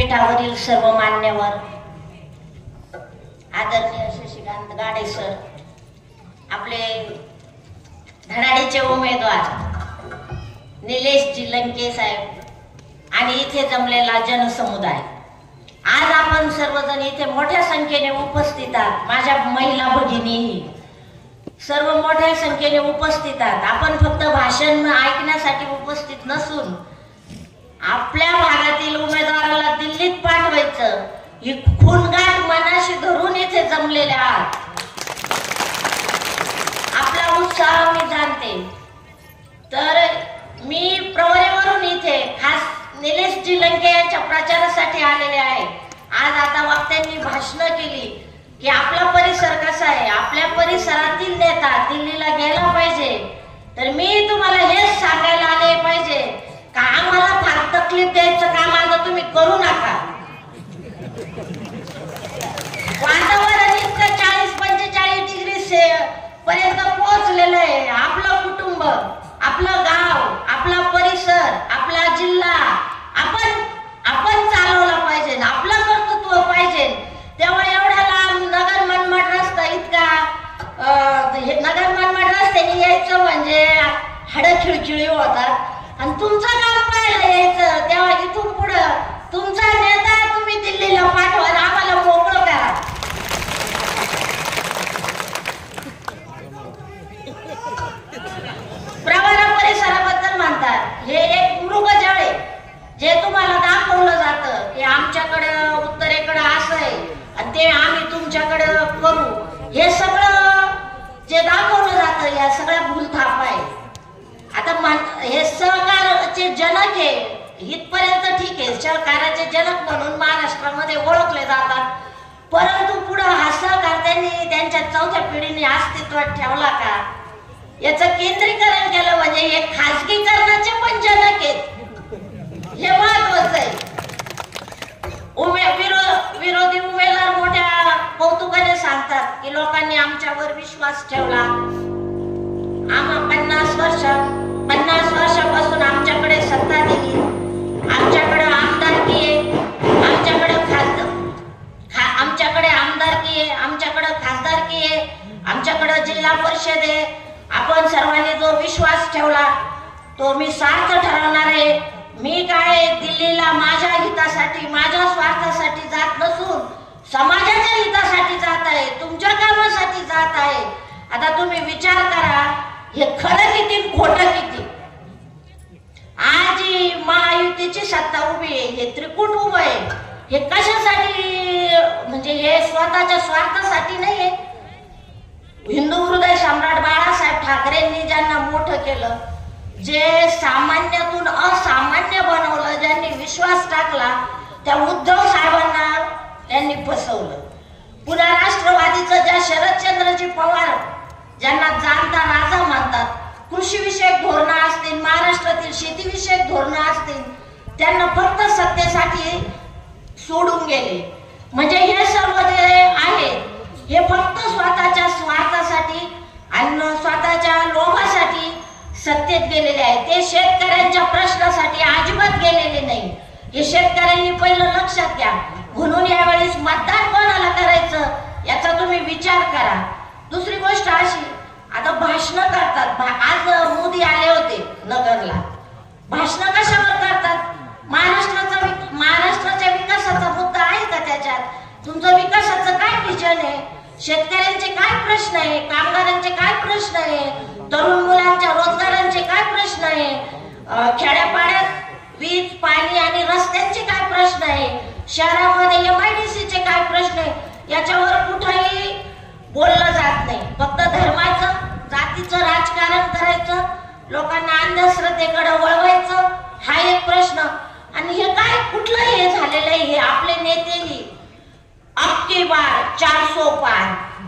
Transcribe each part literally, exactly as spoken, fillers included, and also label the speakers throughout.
Speaker 1: व्यासपीठावरील सर्व मान्यवर, आदरणीय शशिकांत गाडे सर, आपले धडाडीचे उमेदवार निलेशजी लंके साहेब आणि इथे जमलेला जनसमुदाय, आज आपण सर्वजण इथे मोठ्या संख्येने उपस्थित आहात. माझ्या महिला भगिनीही सर्व मोठ्या संख्येने उपस्थित आहात. आपण फक्त भाषण ऐकण्यासाठी उपस्थित नसून आपल्या भागातील उमेदवाराला दिल्लीत पाठवायचं ही खूनगाठ मनाशी धरून इथे जमलेले आहात. आपला उत्साह मी जाणते. तर मी प्रवरेवरून इथे खास निलेशजी लंके यांच्या प्रचारासाठी आलेले आहे. आज आता वक्त्यांनी भाषण केली की आपला परिसर कसा आहे, आपल्या परिसरातील नेता दिल्लीला गेला पाहिजे. तर मी तुम्हाला हेच सांगायला आले पाहिजे का आम्हाला फार तकलीफ द्यायचं काम आता तुम्ही करू नका. वातावरण इतकं चाळीस पंचेचाळीस डिग्री पर्यंत पोहोचलेलं आहे. आपलं कुटुंब, आपलं गाव, आपला परिसर, आपला जिल्हा आपण आपण चालवला पाहिजे, आपलं कर्तृत्व पाहिजे. तेव्हा एवढ्या लांब नगर मनमाड रस्ता इतका नगर मनमाड रस्त्याने यायचं म्हणजे हाडं खिळखिळी होतात. आणि तुमचं काम पाहायला यायचं तेव्हा इथून पुढं तुमचा नेता तुम्ही दिल्लीला पाठवा, आम्हाला मोकळं करा. प्रवरा परिसराबद्दल म्हणतात हे एक मृगजळ जे तुम्हाला दाखवलं जातं की आमच्याकडं उत्तरेकडं असं आहे आणि ते आम्ही तुमच्याकडं करू. हे सगळं जे दाखवलं जातं या सगळ्या भूलथाप आहे. आता हे सहकारचे जनक आहे इथपर्यंत ठीक आहे, सहकाराचे जनक म्हणून महाराष्ट्रामध्ये ओळखले जातात. परंतु पुढे हा सहकार त्यांनी त्यांच्या चौथ्या पिढीने अस्तित्वात ठेवला का, याचं केंद्रीकरण केलं म्हणजे हे खासगीकरणाचे पण जनक आहेत. हे महत्वाचं आहे. उमे विरोधी उमेदवार मोठ्या कौतुकाने सांगतात की लोकांनी आमच्यावर विश्वास ठेवला. आम्हा पन्नास वर्ष पन्नास वर्षापासून आमच्याकडे सत्ता दिली, आमच्याकडे आमदारकी आहे, आमच्याकडे खासदार आमच्याकडे आमदारकी आहे, आमच्याकडे खासदारकी आहे, आमच्याकडे जिल्हा परिषद आहे. आपण सर्वांनी जो विश्वास ठेवला तो मी सार्थ ठरवणार आहे. मी काय दिल्लीला माझ्या हितासाठी माझ्या स्वार्थासाठी जात नसून समाजाच्या हितासाठी जात आहे, तुमच्या कामासाठी जात आहे. आता तुम्ही विचार करा हे खरं किती खोटं किती. आज महायुतीची सत्ता उभी आहे, हे त्रिकूट उभं आहे, हे कशासाठी म्हणजे हे स्वतःच्या स्वार्थासाठी नाहीये. हिंदू हृदय सम्राट बाळासाहेब ठाकरेंनी ज्यांना मोठं केलं, जे सामान्यातून असामान्य बनवलं, ज्यांनी विश्वास टाकला, त्या उद्धव साहेबांना त्यांनी फसवलं. पुन्हा राष्ट्रवादीचं ज्या शरदचंद्रजी पवार ज्यांना जाणता राजा म्हणतात, कृषी विषयक धोरणं असतील, महाराष्ट्रातील शेती विषयक धोरणं असतील, त्यांना फक्त सत्तेसाठी सोडून गेले. म्हणजे हे सर्व जे आहे हे फक्त स्वतःच्या स्वार्थासाठी आणि स्वतःच्या लोभासाठी सत्तेत गेलेले आहे. ते शेतकऱ्यांच्या प्रश्नासाठी अजिबात गेलेले नाही. हे शेतकऱ्यांनी पहिलं लक्षात घ्या. म्हणून यावेळेस मतदान कोणाला करायचं याचा तुम्ही विचार करा. दुसरी गोष्ट अशी, आता भाषण करतात. आज मोदी आले होते नगरला. भाषण कशावर करतात? महाराष्ट्राचा महाराष्ट्राच्या विकासाचा मुद्दा आहे का त्याच्यात? तुमचं विकासाचं काय विजन आहे? शेतकऱ्यांचे काय प्रश्न आहे? कामगारांचे काय प्रश्न आहे? तरुण मुलांच्या रोजगारांचे काय प्रश्न आहे? खेड्यापाड्यात वीज, पाणी आणि रस्त्यांचे काय प्रश्न आहे? शहरामध्ये एमआयडीसीचे काय प्रश्न आहे? याच्यावर कुठेही बोललं जात नाही. फक्त धर्माचं, जातीचं राजकारण करायचं, लोकांना अंधश्रद्धेकडे वळवायचं, हा एक प्रश्न. आणि हे काय कुठलं हे झालेलं आहे? हे आपले नेतेही अबकी बार चारसो पार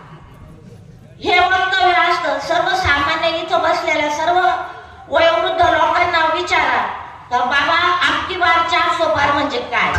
Speaker 1: हे वक्तव्य असतं. सर्वसामान्य इथं बसलेल्या सर्व वयोवृद्ध लोकांना विचारा तर बाबा अबकी बार चारसो पार म्हणजे काय?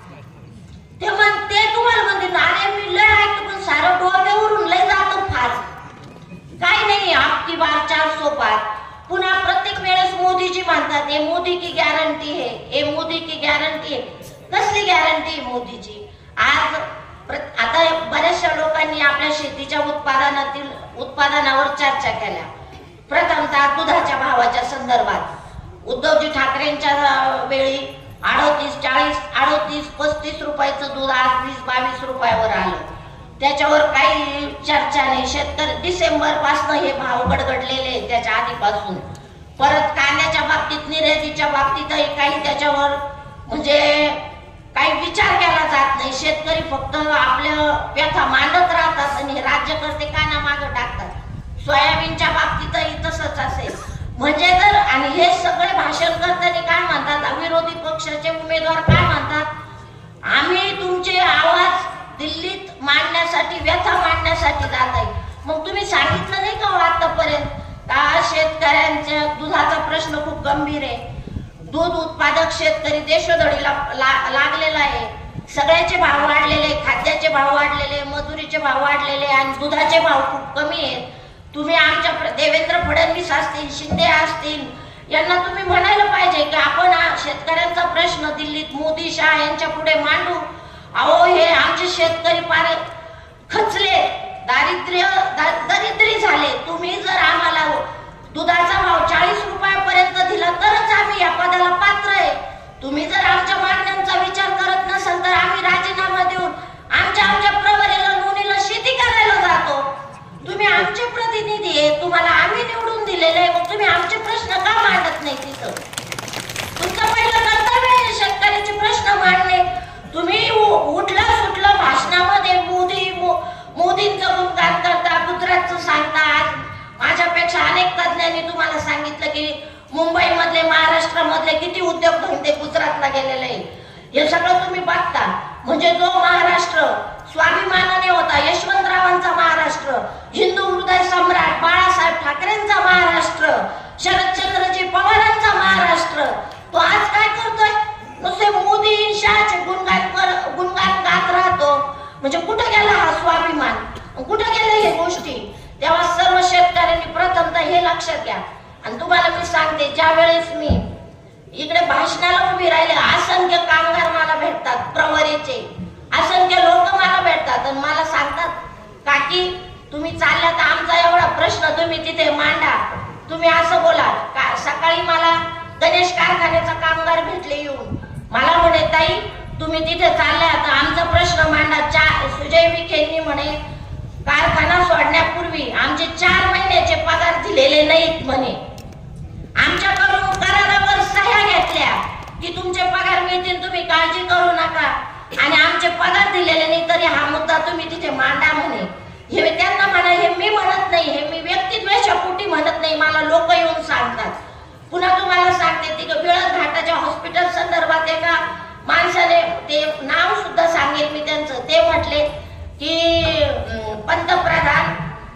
Speaker 1: ते म्हणते तुम्हाला म्हणते अरे मी लय ऐकतो पण सारं डोक्यावरून लय जातो फार. काय नाही अबकी बार चारसो पार. पुन्हा प्रत्येक वेळेस मोदीजी म्हणतात हे मोदी की गॅरंटी है, हे मोदी की गॅरंटी है. कसली गॅरंटी मोदीची? आज आता बऱ्याचशा लोकांनी आपल्या शेतीच्या उत्पादनातील उत्पादनावर चर्चा केल्या. प्रथमतः दुधाच्या भावाच्या संदर्भात उद्धवजी ठाकरेंच्या वेळी अडतीस चाळीस अडतीस पस्तीस रुपयाचं दूध आज वीस बावीस रुपयावर आलं. त्याच्यावर काही चर्चा नाही. शेतकरी डिसेंबर पासून हे भाव गडगडलेले त्याच्या आधीपासून. परत कांद्याच्या बाबतीत निर्यातीच्या बाबतीतही काही त्याच्यावर म्हणजे काही विचार केला जात नाही. शेतकरी फक्त आपल्या व्यथा मांडत राहतात आणि राज्यकर्ते काना मागे टाकतात. सोयाबीनच्या बाबतीतही तसंच असेल. म्हणजे तर आणि हे सगळे भाषण करताना काय म्हणतात, विरोधी पक्षाचे उमेदवार काय म्हणतात, आम्ही तुमचे आवाज दिल्लीत मांडण्यासाठी व्यथा मांडण्यासाठी जात आहे. मग तुम्ही सांगितलं नाही का आतापर्यंत का शेतकऱ्यांच्या दुधाचा प्रश्न खूप गंभीर आहे. दूध उत्पादक शेतकरी देशोधडीला ला, लागलेला आहे. सगळ्याचे भाव वाढलेले, खाद्याचे भाव वाढलेले, मजुरीचे भाव वाढलेले आणि दुधाचे भाव खूप कमी आहेत. तुम्ही आमच्या देवेंद्र फडणवीस असतील, शिंदे असतील, यांना तुम्ही म्हणायला पाहिजे की आपण शेतकऱ्यांचा प्रश्न दिल्लीत मोदी शाह यांच्या पुढे मांडू. अहो हे आमचे शेतकरी फार खचले, दारिद्र्य दरिद्री झाले. तुम्ही जर आम्हाला दुधाचा भाव चाळीस रुपयापर्यंत दिला तरच आम्ही या पदाला पात्र आहे. तुम्ही जर आमच्या मागण्यांचा विचार करत नसाल तर आम्ही राजीनामा देऊन आमच्या आमच्या प्रवरेला लोणीला शेती करायला जातो. तुम्ही आमचे प्रतिनिधी आहे, तुम्हाला आम्ही निवडून दिलेले आहे, मग तुम्ही आमचे प्रश्न का मांडत नाही? तिथं तुमचं पहिलं कर्तव्य आहे शेतकऱ्याचे प्रश्न मांडणे. तुम्ही उठलं सुटलं भाषणामध्ये मोदी मोदींचं गुणगान करता, गुजरातचं सांगता. आज माझ्यापेक्षा अनेक तज्ञांनी तुम्हाला सांगितलं की मुंबई मधले महाराष्ट्र मधले किती उद्योगधंदे गुजरातला गेलेले आहे. हे सगळं तुम्ही बघता. म्हणजे जो महाराष्ट्र स्वाभिमानाने होता, यशवंतरावांचा महाराष्ट्र, हिंदू हृदय सम्राट बाळासाहेब ठाकरेंचा महाराष्ट्र, शरदचंद्रजी पवारांचा महाराष्ट्र, तो आज काय करतोय? नुसते मोदी शाहचे गुणगान गुणगान गात राहतो. म्हणजे कुठे गेला हा स्वाभिमान, कुठे गेल्या हे गोष्टी? तेव्हा सर्व शेतकऱ्यांनी प्रथमतः हे लक्षात घ्या. आणि तुम्हाला मी सांगते, ज्या वेळेस मी इकडे भाषणाला उभी राहिले, असंख्य कामगार मला भेटतात, प्रवरीचे असंख्य लोक मला भेटतात आणि मला सांगतात, काकी तुम्ही चालल्या तर आमचा एवढा प्रश्न तुम्ही तिथे मांडा, तुम्ही असं बोला. का सकाळी मला गणेश कारखान्याचा कामगार भेटले येऊन, मला म्हणे ताई तुम्ही तिथे चालल्या तर आमचा प्रश्न मांडा. चार सुजय विखेंनी म्हणे कारखाना सोडण्यापूर्वी आमचे चार महिन्याचे पगार दिलेले नाहीत म्हणे. आमच्याकडून करारावर सह्या घेतल्या की तुमचे पगार मिळतील, तुम्ही काळजी करू नका, आणि आमचे पगार दिलेले नाही तरी हा मुद्दा तुम्ही तिथे मांडा म्हणे. हे त्यांना म्हणा, हे मी म्हणत नाही, हे मी व्यक्तिद्वेषापोटी म्हणत नाही, मला लोक येऊन सांगतात. पुन्हा तुम्हाला सांगते, ती बिळद घाटाच्या हॉस्पिटल संदर्भात एका माणसाने, ते नाव सुद्धा सांगेल मी त्यांचं, ते म्हटले की पंतप्रधान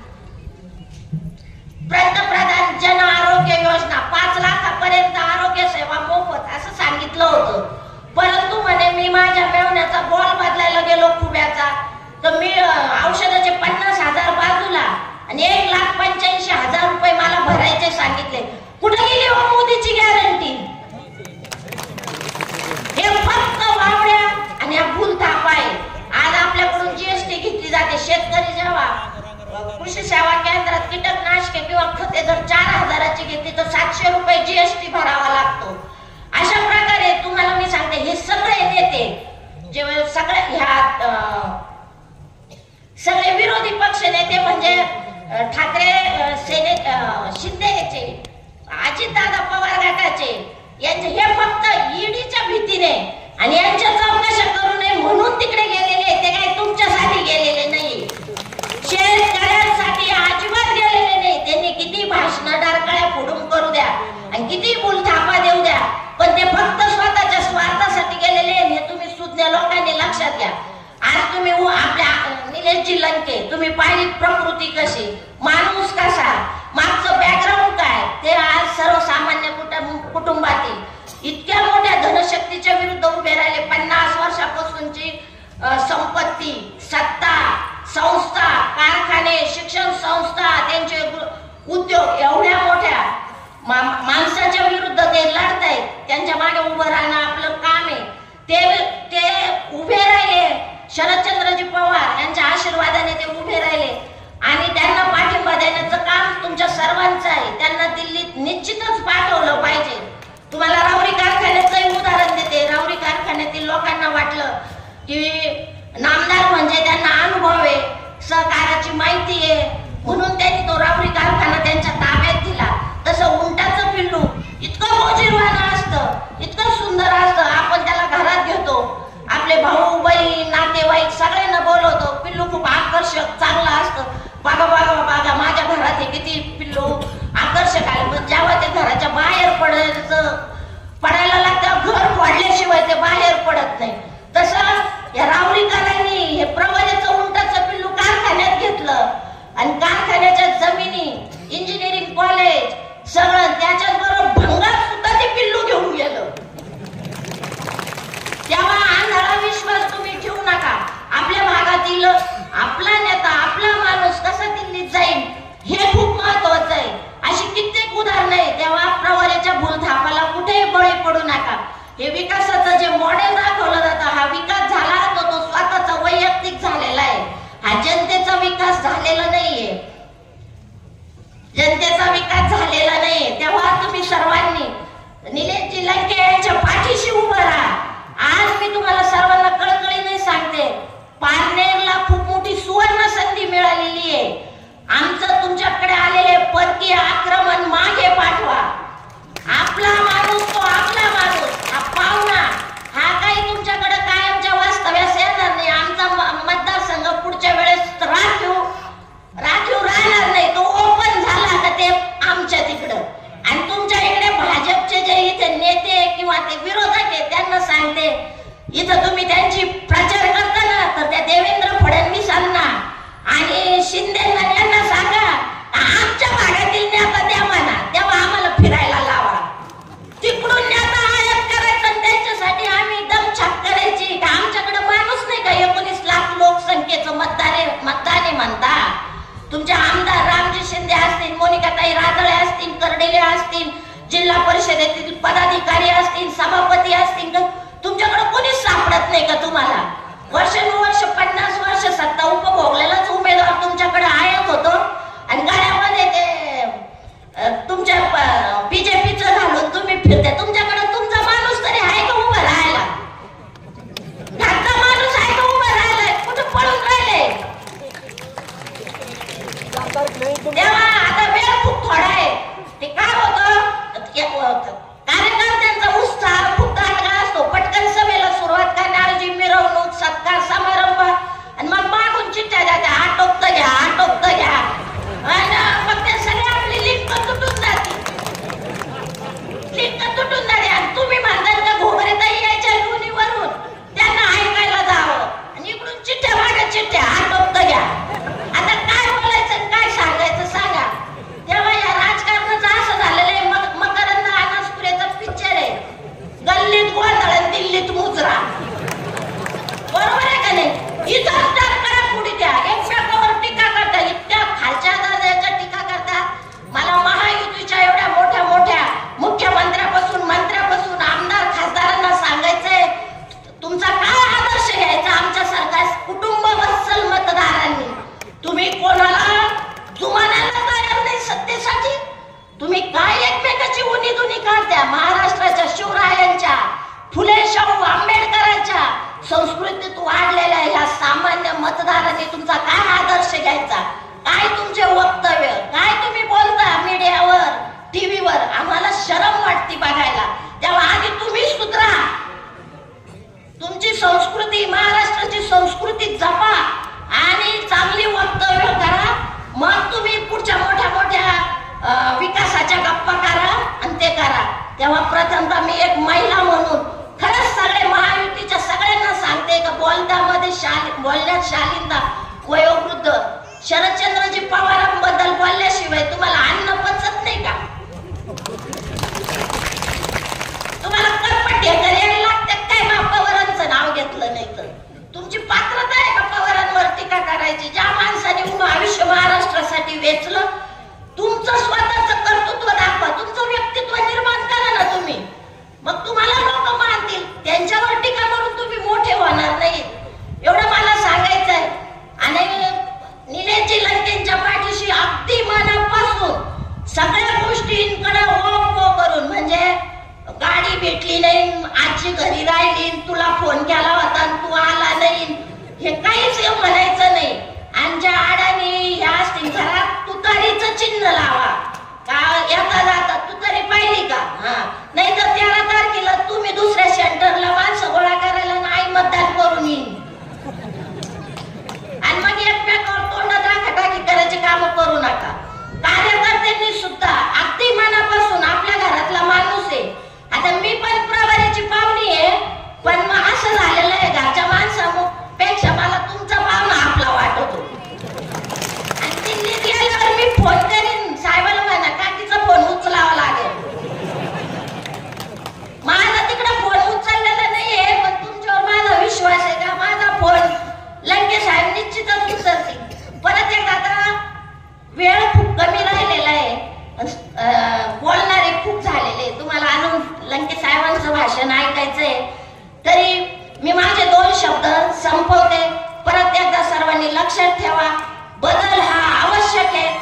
Speaker 1: पंतप्रधान जन आरोग्य योजना पाच लाखापर्यंत आरोग्य सेवा मोफत असं सांगितलं होतं. परंतु म्हणे मी माझ्या मेवण्याचा बॉल बदलायला गेलो खुब्याचा, तर मी औषधाचे पन्नास हजार बाजूला आणि एक लाख पंच्याऐंशी हजार रुपये मला भरायचे सांगितले. कुठे गेली हो मोदीची गॅरंटी? हे फक्त वावड्या आणि भूल थापा आहे. आज आपल्याकडून जीएसटी घेतली जाते. शेतकरी जेव्हा कृषी सेवा केंद्रात कीटकनाशके किंवा खते जर चार हजाराची घेतली तर सातशे रुपये जीएसटी भरावा लागतो. अशा प्रकारे तुम्हाला मी सांगते, हे सगळे नेते जे सगळे ह्या सगळे विरोधी पक्ष नेते म्हणजे ठाकरे सेने शिंदेचे, अजितदादा पवार गटाचे, यांचे हे फक्त ईडीच्या भीतीने आणि यांच्या चौकशा करू नये म्हणून तिकडे गेलेले, ते काही तुमच्यासाठी गेलेले नाही, शेतकऱ्यांसाठी अजिबात गेलेले नाही. त्यांनी किती भाषण डारकळ्या फोडून करू द्या आणि किती बोलथापा देऊ द्या, पण ते फक्त स्वतःच्या स्वार्थासाठी गेलेले हे तुम्ही सुज्ञ लोकांनी लक्षात घ्या. आज तुम्ही आपल्या निलेशजी लंके तुम्ही पाहिली प्रकृती कशी, माणूस कसा, मागचं बॅकग्राऊंड काय, ते आज सर्वसामान्य कुटुंब कुटुंबातील इतक्या मोठ्या धनशक्तीच्या विरुद्ध उभे राहिले. पन्नास वर्षापासूनची संपत्ती, सत्ता, संस्था, कारखाने, शिक्षण संस्था, त्यांचे उद्योग एवढ्या मोठ्या मा, माणसाच्या विरुद्ध ते लढतायत. त्यांच्या मागे उभं राहणं आपलं काम आहे. ते आशीर्वादाने ते उभे राहिले आणि त्यांना पाठिंबा देण्याचं काम तुमच्या सर्वांचं आहे. त्यांना दिल्लीत निश्चितच पाठवलं पाहिजे. तुम्हाला राहुरी कारखान्याचंही उदाहरण देते. राहुरी कारखान्यातील लोकांना वाटलं की नामदार म्हणजे त्यांना अनुभव आहे, सहकाराची माहिती आहे, म्हणून त्यांनी तो राहुरी कारखाना त्यांच्या ताब्यात दिला. तसं उंटाचं पिल्लू इतकं मोजीरवाणं असतं, इतकं सुंदर असतं, आपण त्याला घरात घेतो, आपले भाऊ बहीण नातेवाईक सगळ्यांना बोलवतो. पिल्लू खूप आकर्षक चांगलं असतं. बागा बागा बागा माझ्या घरात हे किती पिल्लू आकर्षक आहे. पण जेव्हा ते घराच्या बाहेर पडायचं पडायला लागतं, घर फोडल्याशिवाय ते बाहेर पडत नाही. तसं या राहुरीकरांनी हे प्रवरेचं उंटाचं पिल्लू कारखान्यात घेतलं आणि कारखान्याच्या जमिनी, इंजिनिअरिंग कॉलेज सगळं त्याच्याचबरोबर भंगार सुद्धा ते पिल्लू घेऊन गेलं. तेव्हा आंधळा विश्वास तुम्ही ठेवू नका. आपल्या भागातील आपला नेता, आपला माणूस कसा दिल्लीत जाईल हे खूप महत्वाचं आहे. अशी कित्येक उदाहरणं आहे. तेव्हा प्रवरेच्या भूलथापाला कुठेही बळी पडू नका. हे विकासाचं जे मॉडेल दाखवलं जातं, हा विकास झाला तो तो स्वतःचा वैयक्तिक झालेला आहे. हा जनतेचा विकास झालेला नाहीये. जनतेचा विकास झालेला नाहीये. तेव्हा तुम्ही सर्वांनी निलेशजी लंके यांच्या पाठीशी उभं राहा. आज मी तुम्हाला सर्वांना कळकळीने सांगते, पारनेरला खूप मोठी सुवर्ण संधी मिळालेली आहे. आमचं तुमच्याकडे आलेले परकीय आक्रमण मागे पाठवा. आपला माणूस तो आपला माणूस, हा पाहुणा हा काही तुमच्याकडे कायमच्या वास्तव्यास येणार नाही. आमचा मतदारसंघ पुढच्या वेळेस राखीव राखीव राहणार नाही. तो ओपन झाला का ते आमच्या तिकडं. आणि तुमच्या इकडे भाजपचे जे इथे नेते किंवा ते विरोधक आहे त्यांना सांगते, इथं तुम्ही त्यांची प्रचार करताना तर त्या देवेंद्र फडणवीसांना आणि शिंदेना यांना सांगा आमच्या भागातील नेता द्या म्हणा, तेव्हा आम्हाला फिरायला लावा. तिकडून नेता आयात करायचं त्यांच्यासाठी आम्ही दमछाक करायची का? आमच्याकडे माणूस नाही का? एकोणीस लाख लोकसंख्येचं मतदार मतदाने म्हणता. तुमचे आमदार रामजी शिंदे असतील, मोनिकाताई राजळे असतील, कर्डिले असतील, जिल्हा परिषदेतील पदाधिकारी असतील, सभापती असतील, तुमच्याकडे कोणीच सापडत नाही का तुम्हाला? वर्षानुवर्ष पन्नास वर्ष सत्ता उपभोगलेलाच उमेदवार तुमच्याकडे आयात होतो आणि गाड्यामध्ये ते तुमच्या बीजेपीचं घालून तुम्ही फिरते. तुमच्याकडे तुमचा माणूस तरी आहे का उभा राहायला? घरचा माणूस आहे का उभा राहायला? कुठे पळून राहिले? तेव्हा आता वेळ खूप थोडा आहे. ते काय होतं, कार्यकर्त्यांचा उत्साह खूप दाटगा असतो. पटकन सभेला सुरुवात करण्याऐवजी मिरवणूक, सत्कार समारंभ आणि मग मागून चिठ्ठ्या द्या, आटोपत घ्या आटोपत घ्या आणि मग ते सगळे आपली लिंक तुटून जाते. लिंक तुटून जाते आणि तुम्ही म्हणताल का घोगरेताई यायच्या लोणीवरून त्यांना ऐकायला जावं आणि इकडून चिठ्ठ्या मागे चिठ्ठ्या आटोपत घ्या. आता काय बोलायचं काय सांगायचं सांगा. तेव्हा या राजकारणाचं असं झालेलं आहे. मग मकरंद अनासपुरेचा पिक्चर आहे, गल्लीत गोंधळ आणि दिल्लीत मुजरा. बरोबर आहे का नाही? इथं करा पुढे द्या, एकमेकावर टीका करता, इतक्या खालच्या दर्जाच्या टीका करतात. मला महायुतीच्या एवढ्या मोठ्या मोठ्या मुख्यमंत्र्यापासून मंत्र्यापासून आमदार खासदारांना सांगायचंय, तुमचा काय आदर्श घ्यायचा आमच्यासारख्या कुटुंब वत्सल मतदारांनी. तुम्ही कोणाला जुमानायला तयार नाही सत्तेसाठी. तुम्ही काय एकमेकाची उनी दुनी काढत्या. महाराष्ट्राच्या शिवरायांच्या, फुले शाहू आंबेडकरांच्या संस्कृतीत वाढलेल्या या सामान्य मतदारांनी तुमचा काय आदर्श घ्यायचा? काय तुमचे वक्तव्य, काय तुम्ही बोलता मीडियावर, टीव्हीवर? आम्हाला शरम वाटते बघायला. तेव्हा आधी तुम्ही सुधरा, तुमची संस्कृती, महाराष्ट्राची संस्कृती जपा आणि चांगली वक्तव्य करा. मग तुम्ही पुढच्या मोठ्या मोठ्या विकासाच्या गप्पा करा आणि ते करा. तेव्हा प्रथमतः मी एक महिला म्हणून खरंच सगळे महायुतीच्या सगळ्यांना सांगते का बोलण्यामध्ये शाली बोलण्यात शालीनता, वयोवृद्ध शरदचंद्रजी पवारांबद्दल बोलल्याशिवाय तुम्हाला अन्न पचत नाही का? तुम्हाला करपट यायला लागतात काय? मा पवारांचं नाव घेतलं नाही तर तुमची पात्रता आहे का पवारांवर टीका करायची? ज्या माणसाने आयुष्य महाराष्ट्रासाठी वेचलं, तुमचं स्वतःच कर्तृत्व दाखवा, तुमचं व्यक्तित्व निर्माण करा ना तुम्ही. मग तुम्हाला लोक मानतील. त्यांच्यावर टीका करून तुम्ही मोठे होणार नाही. एवढं मला सांगायचं आहे. आणि भेटली नाही, आजी घरी राहिली, तुला फोन केला होता तू आला नाही, हे काहीच म्हणायचं नाही. आणि ज्या आडाने ह्या असतील घरात तुतारीचं चिन्ह लावा का येता जाता तुतारी पाहिली का. हा नाही तर तेरा तारखेला तुम्ही दुसऱ्या सेंटरला माणसं गोळा करायला नाही मतदान करून येईन आणि मग एकमेकावर तोंड टाकाटाकी करायचे काम करू नका. कार्यकर्त्यांनी सुद्धा अगदी मनापासून आपल्या घरातला माणूस आहे. आता मी पण प्रवारीची पाहुणी आहे, पण मग असं झालेलं आहे घरच्या माणसापेक्षा मला तुमचा पाहुणा आपला वाटतो. आणि दिल्लीत गेल्यावर मी फोन करीन साहेबाला म्हणा काकीचा फोन उचलावा लागेल. माझा तिकडे फोन उचललेला नाहीये, पण तुमच्यावर माझा विश्वास आहे का माझा फोन लंके साहेब निश्चितच उचलतील. परत एकदा आता वेळ खूप कमी राहिलेला आहे, बोलणारे खूप झालेले, तुम्हाला अजून लंके साहेबांचं भाषण ऐकायचंय, तरी मी माझे दोन शब्द संपवते. परत एकदा सर्वांनी लक्षात ठेवा, बदल हा आवश्यक आहे.